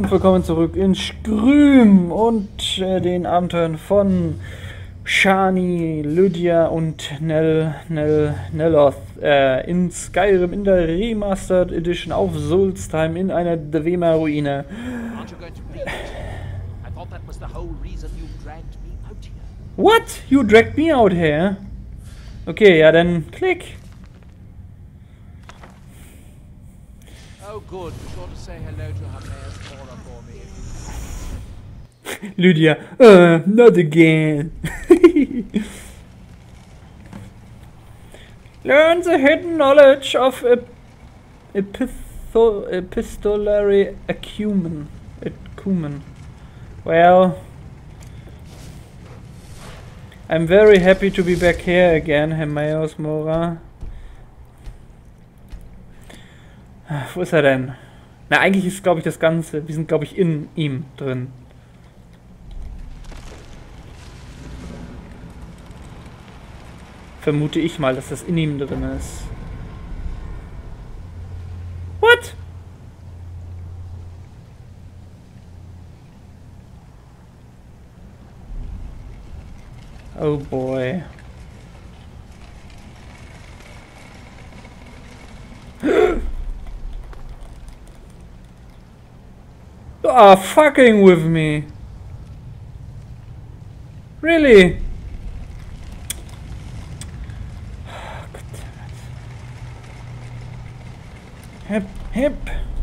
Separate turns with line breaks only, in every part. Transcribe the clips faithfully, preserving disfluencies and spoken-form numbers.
und willkommen zurück in Skrym und äh, den Abenteuern von Shani, Lydia und Nel, Nel, Neloth äh, in Skyrim in der Remastered Edition auf Solstheim in einer Dwemer-Ruine. What? You dragged me out here? Okay, ja dann klick.
Oh good, be sure to say hello to her mayor's Cora for me.
Lydia, uh, not again. Learn the hidden knowledge of ep epistol epistolary acumen. acumen. Well, I'm very happy to be back here again, Hermaeus Mora. Wo ist er denn? Na, eigentlich ist, glaube ich, das Ganze. Wir sind, glaube ich, in ihm drin. Vermute ich mal, dass das in ihm drin ist. What? Oh boy. You are fucking with me. Really? Hip, hip.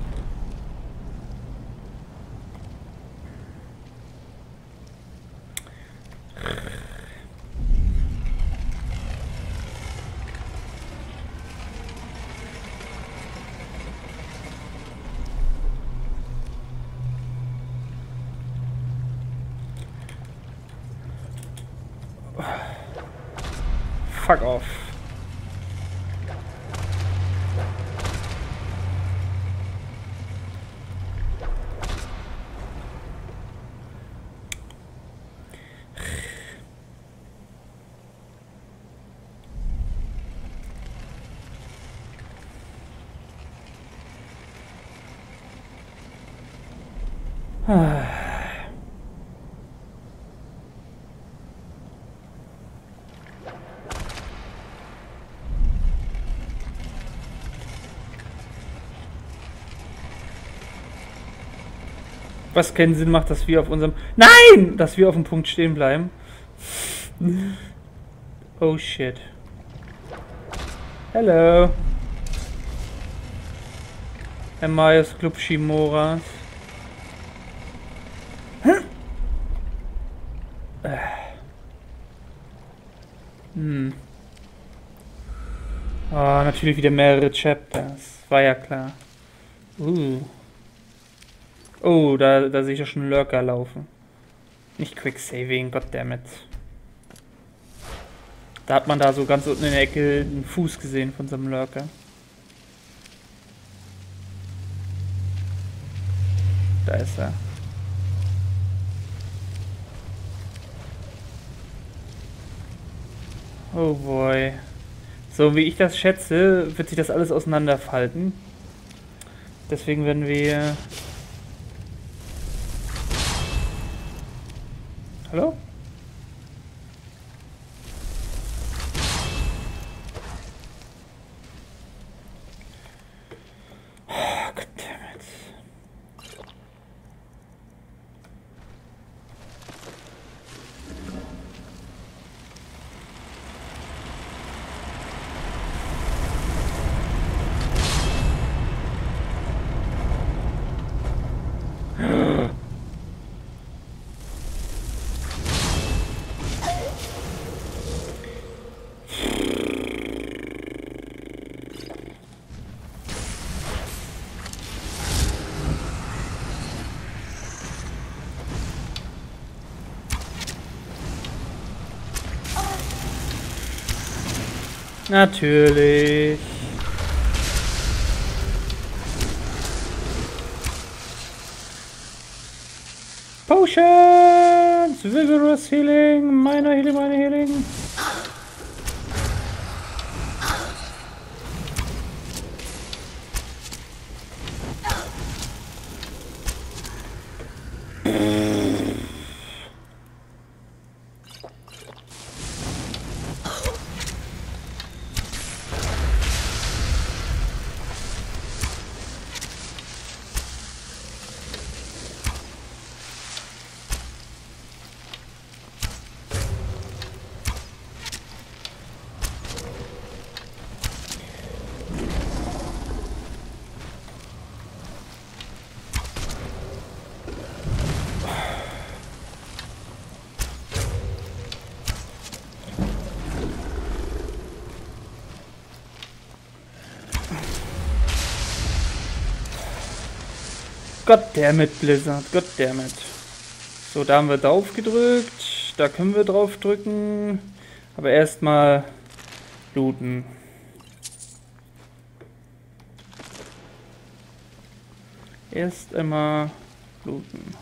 Fuck off. Was keinen Sinn macht, dass wir auf unserem... Nein! Dass wir auf dem Punkt stehen bleiben. Oh shit. Hello. Hermaeus Glubschimoras. Hm. Oh, natürlich wieder mehrere Chapters. War ja klar. Uh. Oh, da, da sehe ich ja schon Lurker laufen. Nicht Quicksaving, goddammit. Da hat man da so ganz unten in der Ecke einen Fuß gesehen von so einem Lurker. Da ist er. Oh boy. So wie ich das schätze, wird sich das alles auseinanderfalten. Deswegen werden wir... Hallo? Oh, goddammit. Natürlich. Potions! Vigorous Healing! Minor Healing, Minor Healing! Goddammit, Blizzard, goddammit. So, da haben wir drauf gedrückt. Da können wir drauf drücken. Aber erstmal looten. Erst einmal looten.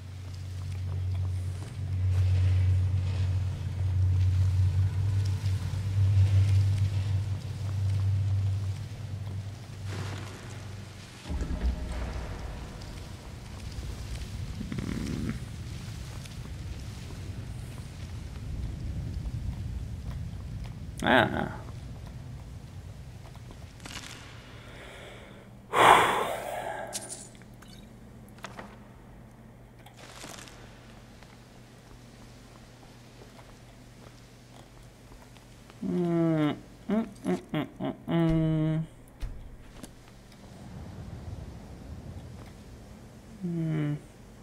Ah. Mm, mm, mm, mm, mm, mm. Mm.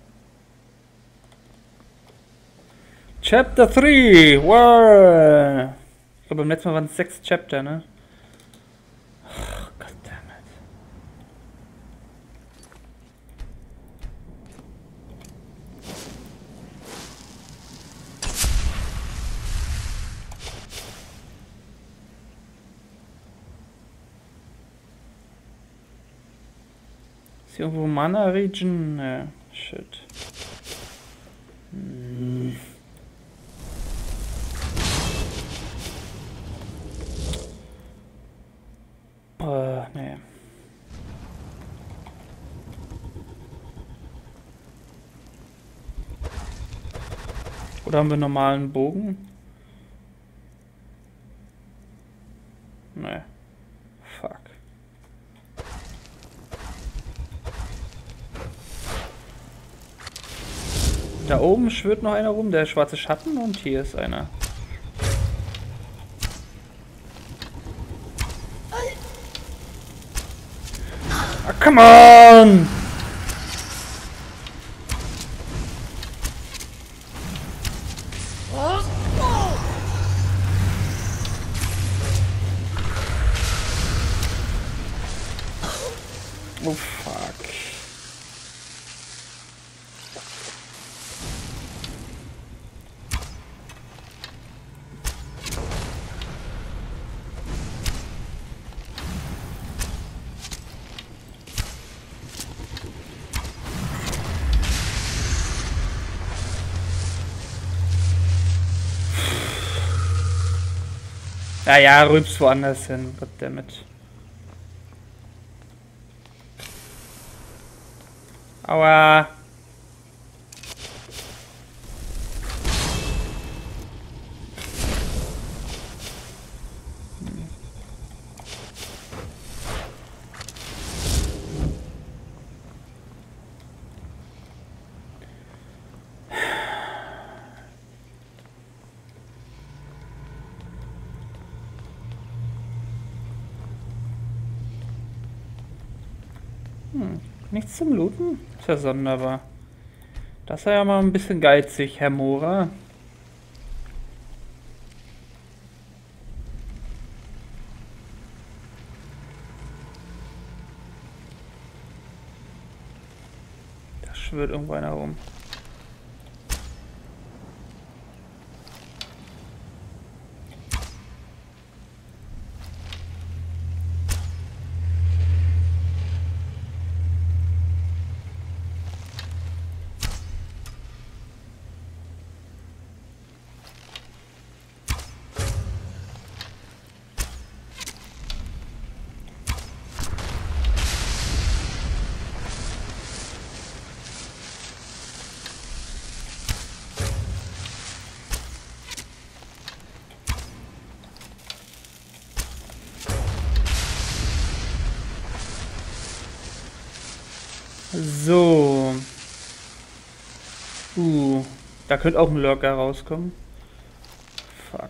Chapter three! Wow! Ich glaube, beim letzten Mal waren es sechs Chapter, ne? Oh, goddammit. Ist hier irgendwo Mana Region? Ne, shit. Hm. Uh, nee. Oder haben wir einen normalen Bogen? Nee. Fuck. Da oben schwirrt noch einer rum, der schwarze Schatten, und hier ist einer. Ah, come on! Oh fuck. Ja, ja, rübs woanders hin, goddammit. Aua. Hm, nichts zum Looten? Ist ja sonderbar. Das ist ja mal ein bisschen geizig, Herr Mora. Da schwirrt irgendwo einer rum. So. Uh, da könnte auch ein Lurker rauskommen. Fuck.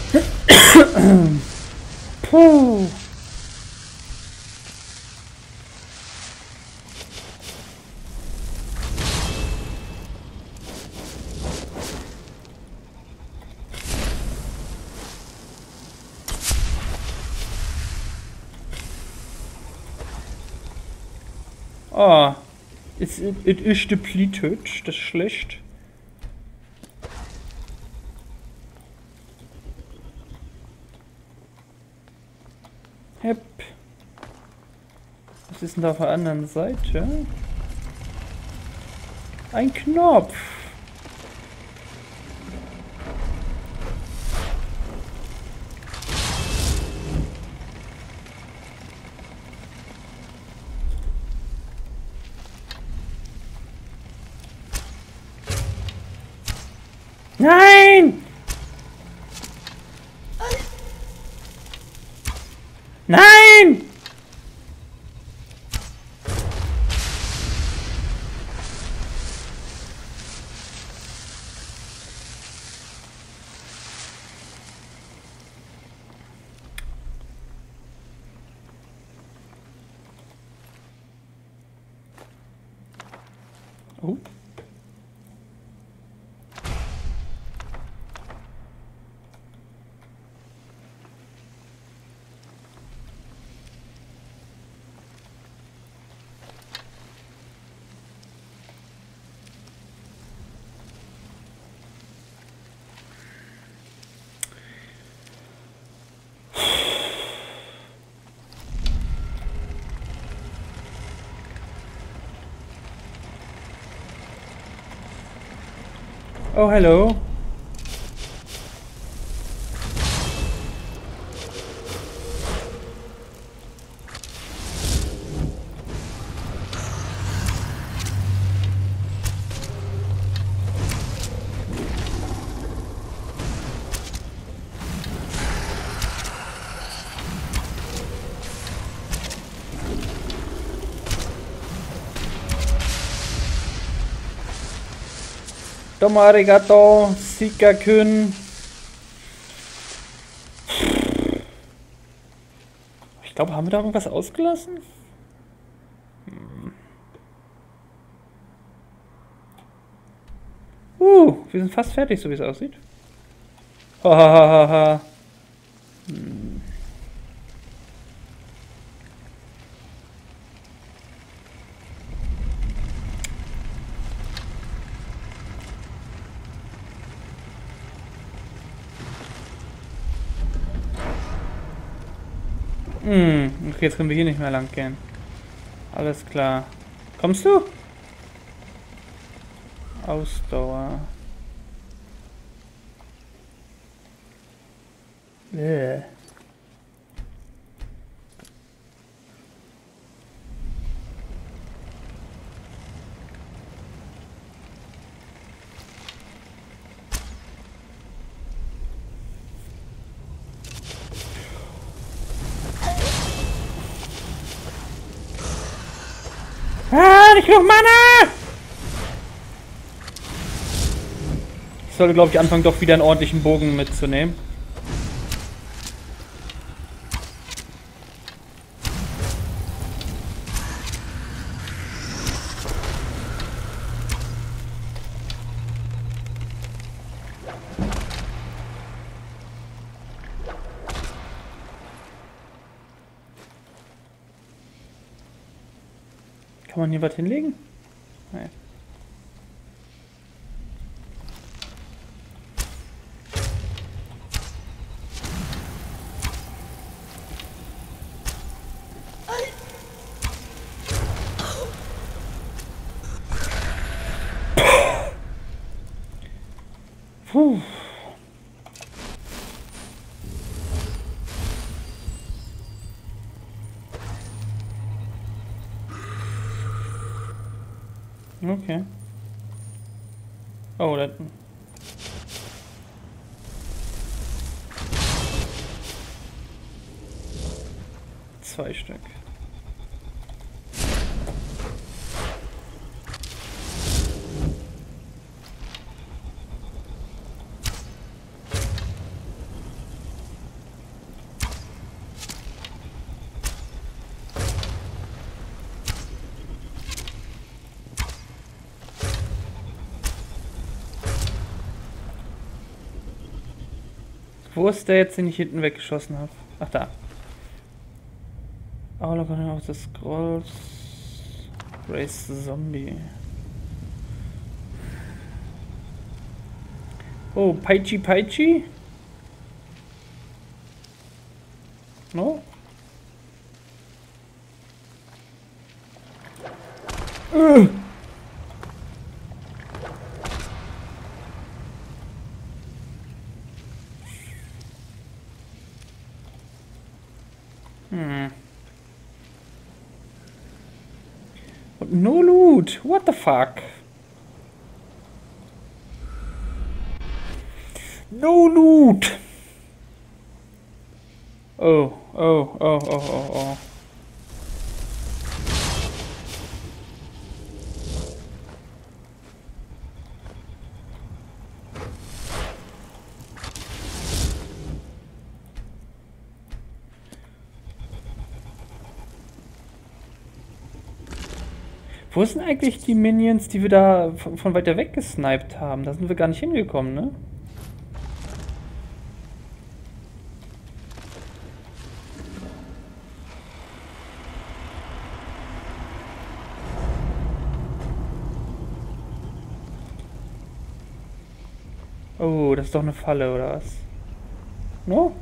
Puh. Ah, es ist depleted, das ist schlecht. Hep. Was ist denn da auf der anderen Seite? Ein Knopf. Nein! Nein! Oh. Oh, hello. Domo arigato, Sika-kun. Ich glaube, haben wir da irgendwas ausgelassen? Hm. Uh, wir sind fast fertig, so wie es aussieht. Hahaha. Hm. Hm, okay, jetzt können wir hier nicht mehr lang gehen. Alles klar. Kommst du? Ausdauer. Bäh. Ah, nicht genug Mana! Ich sollte, glaube ich, anfangen, doch wieder einen ordentlichen Bogen mitzunehmen. Kann man hier was hinlegen? Nein. Puh. Okay. Oh, das... Zwei Stück. Wo ist der jetzt, den ich hinten weggeschossen habe? Ach, da. Oh, da kommt auch das Scrolls. Race the Zombie. Oh, Paichi Paichi? No? Uh. Hmm. No loot! What the fuck? No loot! Oh, oh, oh, oh, oh, oh. Wo sind eigentlich die Minions, die wir da von, von weiter weg gesniped haben? Da sind wir gar nicht hingekommen, ne? Oh, das ist doch eine Falle, oder was? No?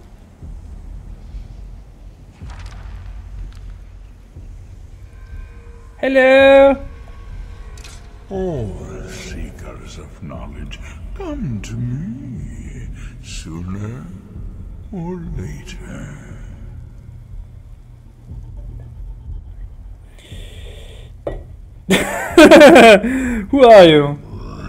Hello!
All seekers of knowledge, come to me, sooner or later.
Who are you?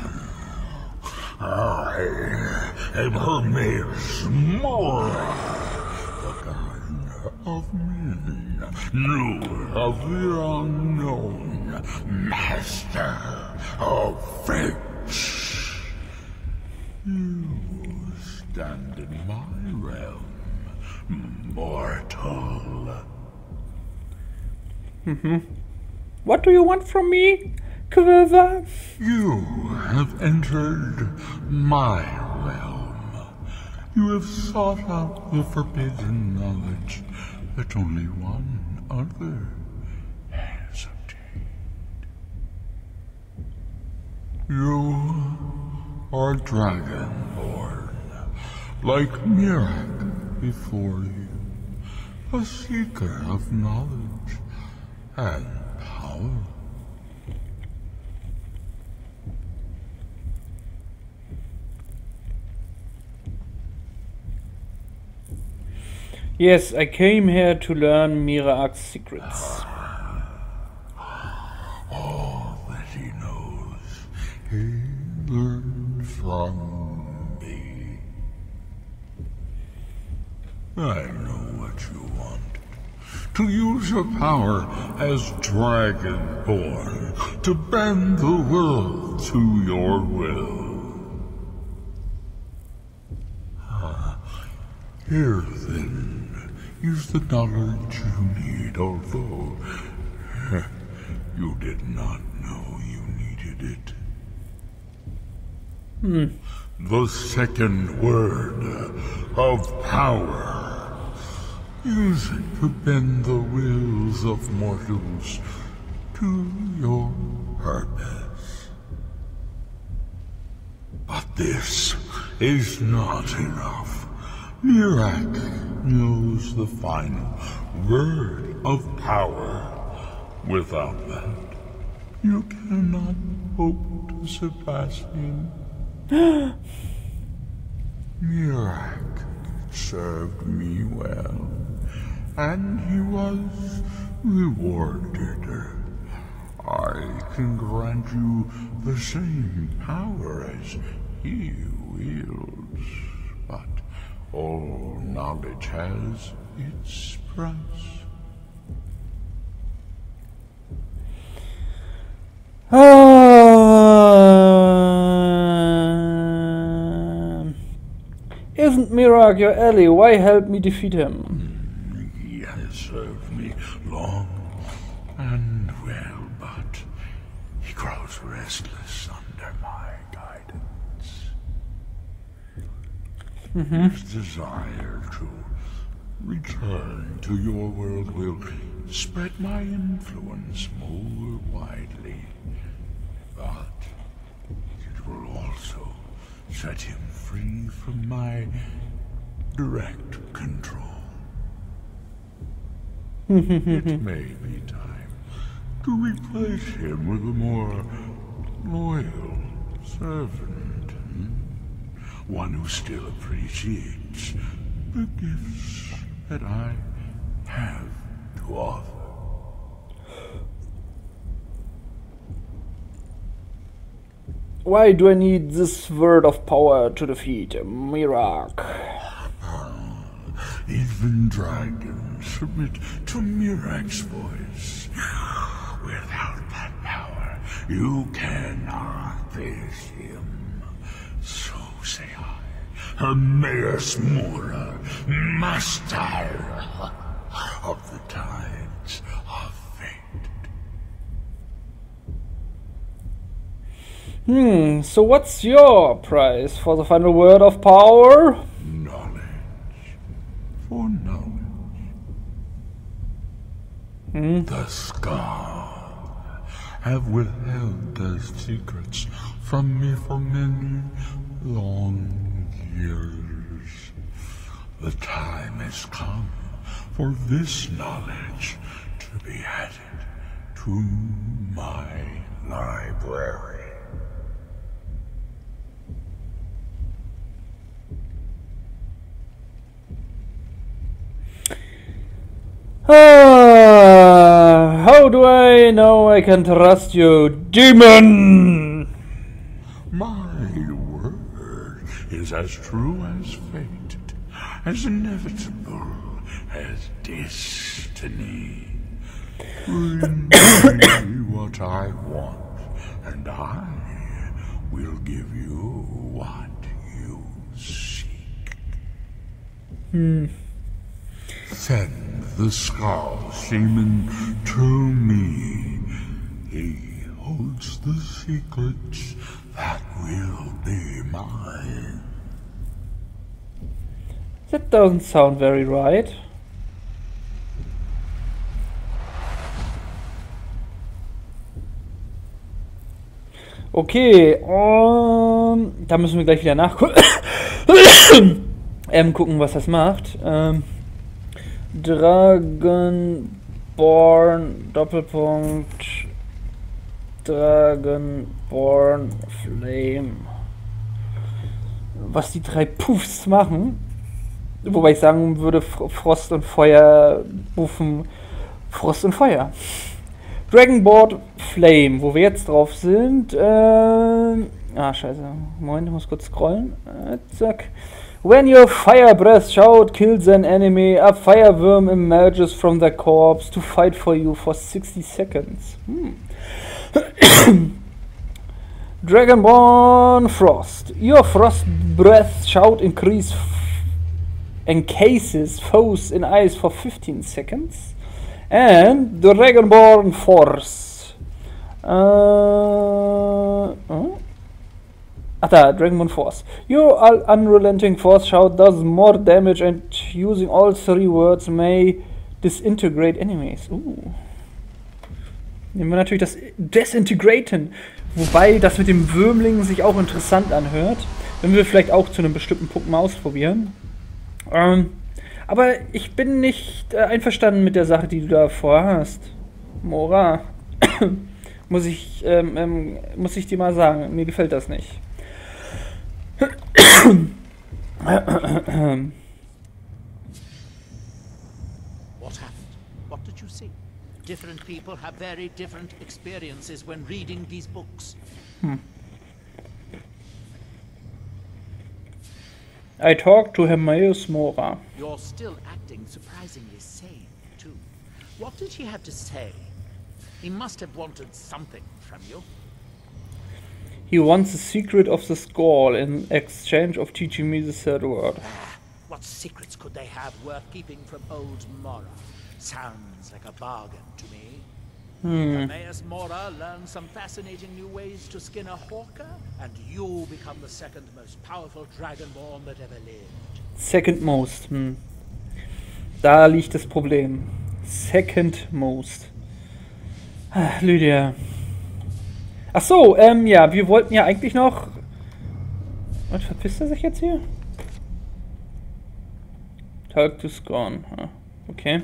I am Hermes Mora, the kind of men, knower of the unknown, master of fates. You stand in my realm, mortal.
Mm-hmm. What do you want from me, Quiver?
You have entered my realm. You have sought out the forbidden knowledge that only one other has obtained. You are dragonborn, like Mirak before you, a seeker of knowledge and power.
Yes, I came here to learn Mirak's secrets.
All that he knows, he learned from me. I know what you want. To use your power as Dragonborn, to bend the world to your will. Ah, here then is the knowledge you need, although you did not know you needed it.
Hmm.
The second word of power. Use it to bend the wills of mortals to your purpose. But this is not enough. Mirak knows the final word of power. Without that, you cannot hope to surpass him. Mirak served me well, and he was rewarded. I can grant you the same power as he wields, but all knowledge has its price.
Uh, isn't Mirak your ally? Why help me defeat him?
He has served me long and well, but he grows restless under my guidance. His desire to return to your world will spread my influence more widely. But it will also set him free from my direct control. It may be time to replace him with a more loyal servant. Hmm? One who still appreciates the gifts that I have to offer.
Why do I need this word of power to defeat Miraak?
Even dragons submit to Miraak's voice. Without that power, you cannot face him. So say I, Hermaeus Mora, master of the tides of fate.
Hmm, so what's your price for the final word of power?
Knowledge. For knowledge.
Hmm?
The Scar have withheld their secrets from me for many long years. The time has come for this knowledge to be added to my library.
Ah, how do I know I can trust you, demon?
My word is as true as fate, as inevitable as destiny. Bring me what I want, and I will give you what you seek.
Hmm.
Send the Skull Shaman to me. He holds the secrets that will be mine.
That doesn't sound very right. Okay, um, da müssen wir gleich wieder nachgucken. ähm, gucken, was das macht. Ähm, Dragonborn, Doppelpunkt, Dragonborn Flame. Was die drei Puffs machen, wobei ich sagen würde, Frost und Feuer buffen Frost und Feuer. Dragonborn Flame, wo wir jetzt drauf sind. Äh, ah, scheiße. Moment, ich muss kurz scrollen. Äh, zack. When your fire breath shout kills an enemy, a fireworm emerges from their corpse to fight for you for sixty seconds. Hmm. Dragonborn Frost. Your frost breath shout increase encases foes in ice for fifteen seconds. And Dragonborn Force. Uh, oh. Ah, da, Dragonborn Force. Your unrelenting force shout does more damage and using all three words may disintegrate enemies. Uh. Nehmen wir natürlich das Desintegraten. Wobei das mit dem Würmling sich auch interessant anhört. Wenn wir vielleicht auch zu einem bestimmten Punkt mal ausprobieren. Ähm, aber ich bin nicht äh, einverstanden mit der Sache, die du da vorhast. Mora. muss ich, ähm, ähm, muss ich dir mal sagen. Mir gefällt das nicht.
What happened? What did you see? Different people have very different experiences when reading these books.
Hmm. I talked to Hermaeus Mora.
You're still acting surprisingly sane, too. What did he have to say? He must have wanted something from you.
He wants the secret of the skull in exchange of teaching me the third word.
Ah, what secrets could they have worth keeping from old Mora? Sounds like a bargain to me.
Hm.
Timaeus Mora learns some fascinating new ways to skin a hawker, and you become the second most powerful Dragonborn that ever lived.
Second most. Hm. Da liegt das Problem. Second most. Ah, Lydia. Ach so, ähm, ja, wir wollten ja eigentlich noch... Was, verpisst er sich jetzt hier? Talk to Scorn. Ah, okay.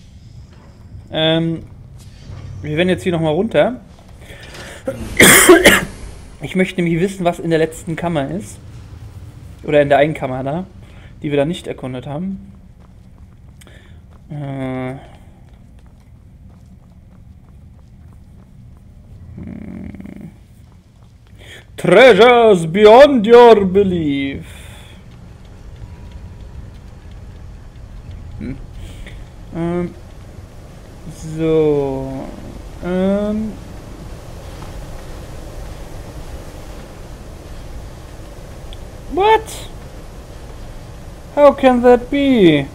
Ähm, wir werden jetzt hier nochmal runter. Ich möchte nämlich wissen, was in der letzten Kammer ist. Oder in der einen Kammer da, die wir da nicht erkundet haben. Äh... Hm. Treasures beyond your belief. Hm. Ähm. So. Ähm. What? How can that be?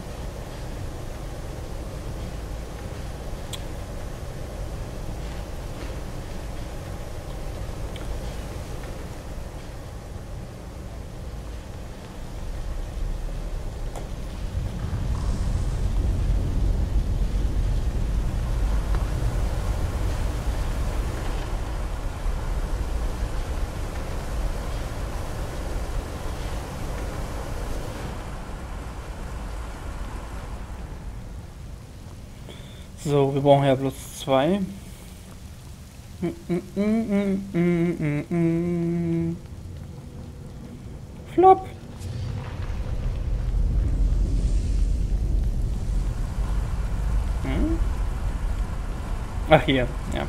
So, wir brauchen ja bloß zwei. Flop. Hm? Ach, hier, ja.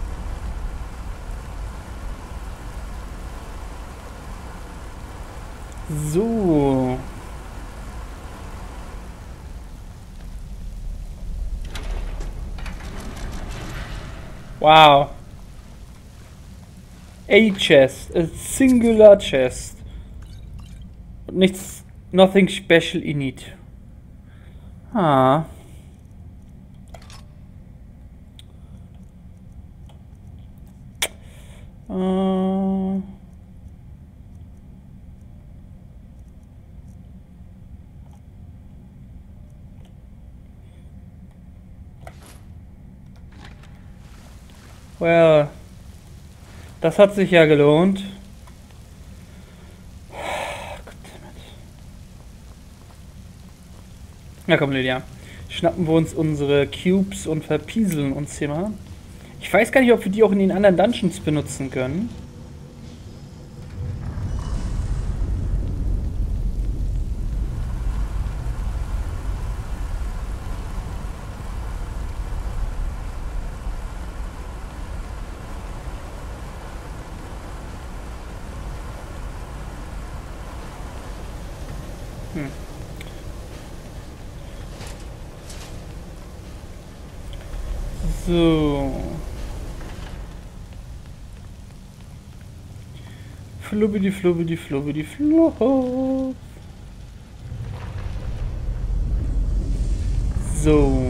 So. Wow. A chest, a singular chest. Nichts, nothing special in it. Ah. Uh. Well, das hat sich ja gelohnt. Na komm, Lydia. Schnappen wir uns unsere Cubes und verpieseln uns hier mal. Ich weiß gar nicht, ob wir die auch in den anderen Dungeons benutzen können. Hm. So. Flubbidi, flubbidi, flubbidi, flop. So.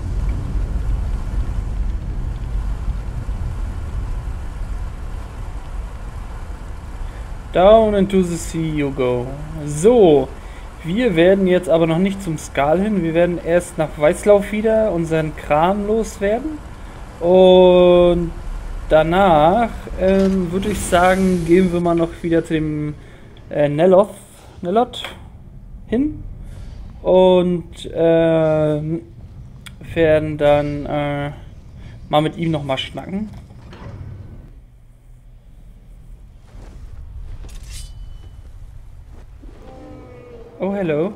Down into the sea you go. So. Wir werden jetzt aber noch nicht zum Skal hin. Wir werden erst nach Weißlauf wieder unseren Kram loswerden. Und danach ähm, würde ich sagen, gehen wir mal noch wieder zu dem äh, Neloth, Neloth hin. Und äh, werden dann äh, mal mit ihm noch mal schnacken. Oh, hello.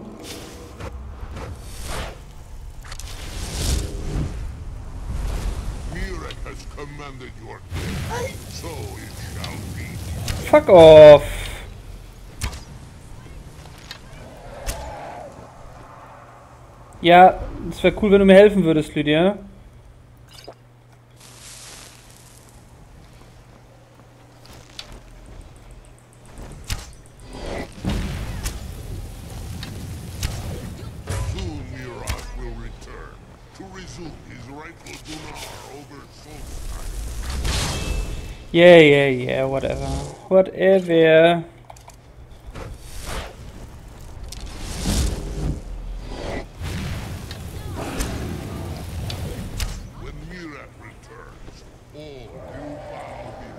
Mirek has commanded your death, so it shall be.
Fuck off. Ja, es wäre cool, wenn du mir helfen würdest, Lydia.
Soon Mirok will return to resume his rightful Dunar over Solstheim.
Yeah, yeah, yeah, whatever. Whatever.
When Mirath returns, all you bow him.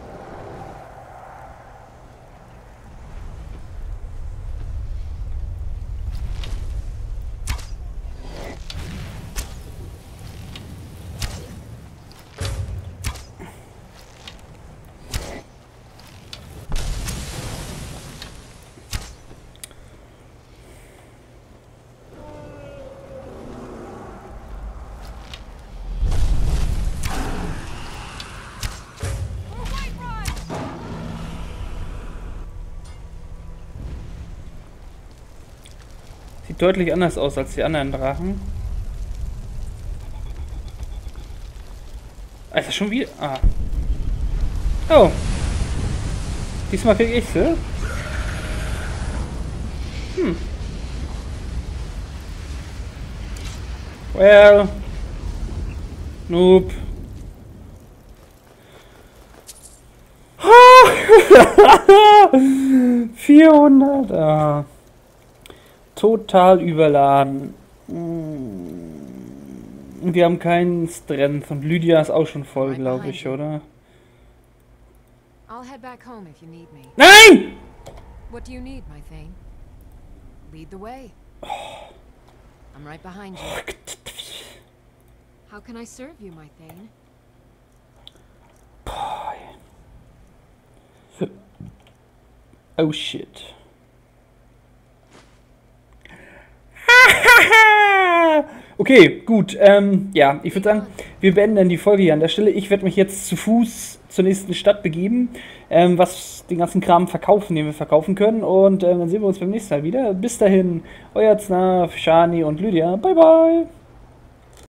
Sieht deutlich anders aus als die anderen Drachen. Alter, schon wieder. Ah. Oh. Diesmal krieg ich sie. Hm. Well. Noob. vierhundert. Ah. Total überladen. Wir haben keinen Strength und Lydia ist auch schon voll, glaube ich, oder?
I'll head back home if you need me.
Nein!
What do you need, my thing? Lead the way. I'm right behind you. How can I serve you, my thing?
Oh shit. Okay, gut. Ähm, ja, ich würde sagen, wir beenden dann die Folge hier an der Stelle. Ich werde mich jetzt zu Fuß zur nächsten Stadt begeben, ähm, was den ganzen Kram verkaufen, den wir verkaufen können. Und ähm, dann sehen wir uns beim nächsten Mal wieder. Bis dahin, euer Znaf, Shani und Lydia. Bye, bye.